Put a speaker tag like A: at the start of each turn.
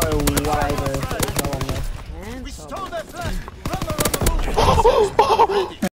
A: or whatever.
B: We stole their flag! Run, run, run, run, run.